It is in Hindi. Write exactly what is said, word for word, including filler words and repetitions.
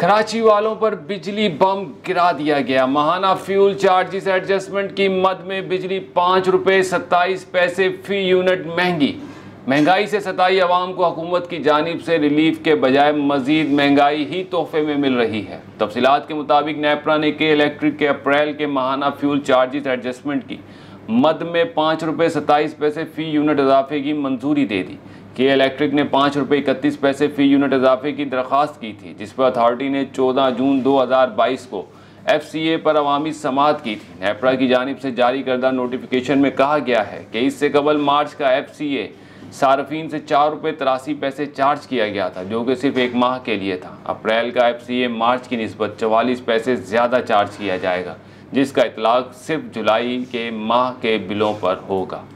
कराची वालों पर बिजली बम गिरा दिया गया। माहाना फ्यूल चार्जेस एडजस्टमेंट की मद में बिजली पाँच रुपये सत्ताईस पैसे फी यूनिट महंगी। महंगाई से सताई अवाम को हुकूमत की जानिब से रिलीफ के बजाय मजीद महंगाई ही तोहफे में मिल रही है। तफसीलात के मुताबिक नेपरा ने के इलेक्ट्रिक के अप्रैल के माहाना फ्यूल चार्जेस एडजस्टमेंट की मद में पाँच रुपये सत्ताईस पैसे फ़ी यूनिट इजाफे की मंजूरी दे दी। के इलेक्ट्रिक ने पाँच रुपये इकतीस पैसे फ़ी यूनिट इजाफे की दरख्वास्त की थी, जिस पर अथॉरिटी ने चौदह जून दो हज़ार बाईस को एफ सी ए पर अवामी समाअत की थी। नेपरा की जानिब से जारी करदा नोटिफिकेशन में कहा गया है कि इससे कबल मार्च का एफ सी ए सार्फिन से चार रुपये तिरासी पैसे चार्ज किया गया था, जो कि सिर्फ एक माह के लिए था। अप्रैल का एफ सी ए मार्च की निस्बत चवालीस पैसे ज़्यादा चार्ज किया जाएगा, जिसका इतलाक सिर्फ जुलाई के माह के बिलों पर होगा।